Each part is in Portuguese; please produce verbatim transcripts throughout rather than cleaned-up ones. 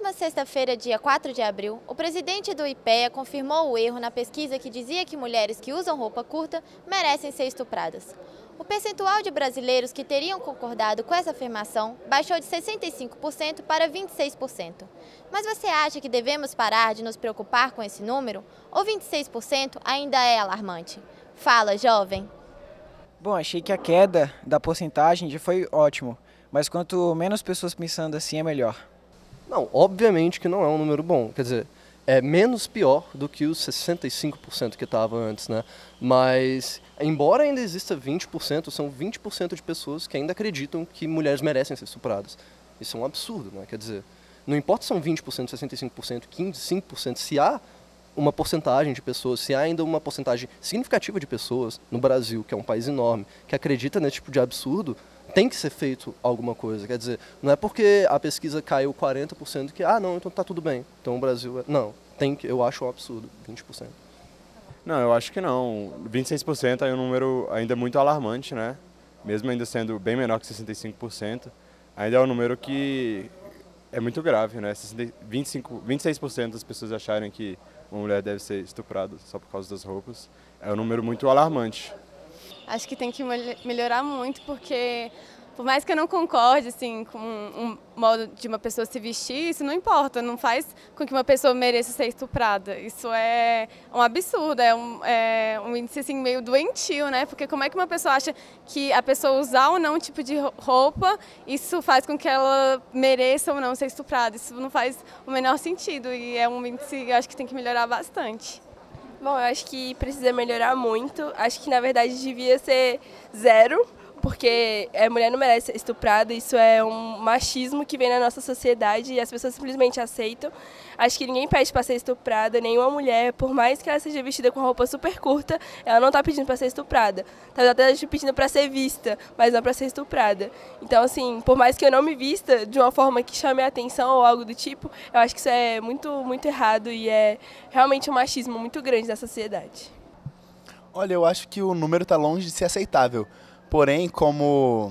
última sexta-feira, dia quatro de abril, o presidente do IPEA confirmou o erro na pesquisa que dizia que mulheres que usam roupa curta merecem ser estupradas. O percentual de brasileiros que teriam concordado com essa afirmação baixou de sessenta e cinco por cento para vinte e seis por cento. Mas você acha que devemos parar de nos preocupar com esse número? Ou vinte e seis por cento ainda é alarmante? Fala, jovem! Bom, achei que a queda da porcentagem já foi ótimo, mas quanto menos pessoas pensando assim é melhor. Não, obviamente que não é um número bom, quer dizer, é menos pior do que os sessenta e cinco por cento que estava antes, né? Mas, embora ainda exista vinte por cento, são vinte por cento de pessoas que ainda acreditam que mulheres merecem ser estupradas. Isso é um absurdo, né? Quer dizer, não importa se são vinte por cento, sessenta e cinco por cento, quinze por cento, cinco por cento, se há uma porcentagem de pessoas, se há ainda uma porcentagem significativa de pessoas no Brasil, que é um país enorme, que acredita nesse tipo de absurdo, tem que ser feito alguma coisa. Quer dizer, não é porque a pesquisa caiu quarenta por cento que, ah, não, então tá tudo bem. Então o Brasil é... Não, tem que, eu acho um absurdo, vinte por cento. Não, eu acho que não. vinte e seis por cento é um número ainda muito alarmante, né? Mesmo ainda sendo bem menor que sessenta e cinco por cento, ainda é um número que é muito grave, né? vinte e cinco, vinte e seis por cento das pessoas acharem que uma mulher deve ser estuprada só por causa das roupas. É um número muito alarmante. Acho que tem que melhorar muito, porque por mais que eu não concorde assim, com um modo de uma pessoa se vestir, isso não importa, não faz com que uma pessoa mereça ser estuprada. Isso é um absurdo, é um, é um índice assim, meio doentio, né? Porque como é que uma pessoa acha que a pessoa usar ou não um tipo de roupa, isso faz com que ela mereça ou não ser estuprada? Isso não faz o menor sentido e é um índice que eu acho que tem que melhorar bastante. Bom, eu acho que precisa melhorar muito. Acho que, na verdade, devia ser zero, porque a mulher não merece ser estuprada. Isso é um machismo que vem na nossa sociedade e as pessoas simplesmente aceitam. Acho que ninguém pede para ser estuprada, nenhuma mulher, por mais que ela seja vestida com roupa super curta, ela não está pedindo para ser estuprada. Está até pedindo para ser vista, mas não para ser estuprada. Então, assim, por mais que eu não me vista de uma forma que chame a atenção ou algo do tipo, eu acho que isso é muito, muito errado e é realmente um machismo muito grande na sociedade. Olha, eu acho que o número está longe de ser aceitável. Porém, como,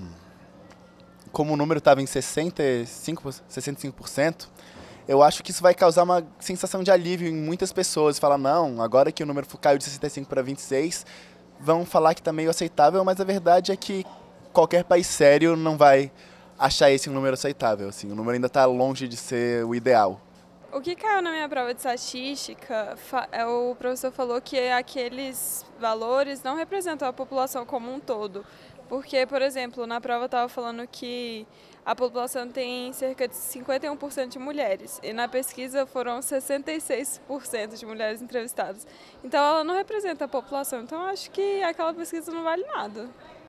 como o número estava em sessenta e cinco por cento, eu acho que isso vai causar uma sensação de alívio em muitas pessoas. Falar, não, agora que o número caiu de sessenta e cinco para vinte e seis, vão falar que está meio aceitável, mas a verdade é que qualquer país sério não vai achar esse um número aceitável. Assim, o número ainda está longe de ser o ideal. O que caiu na minha prova de estatística, o professor falou que aqueles valores não representam a população como um todo. Porque, por exemplo, na prova estava falando que a população tem cerca de cinquenta e um por cento de mulheres. E na pesquisa foram sessenta e seis por cento de mulheres entrevistadas. Então ela não representa a população. Então acho que aquela pesquisa não vale nada.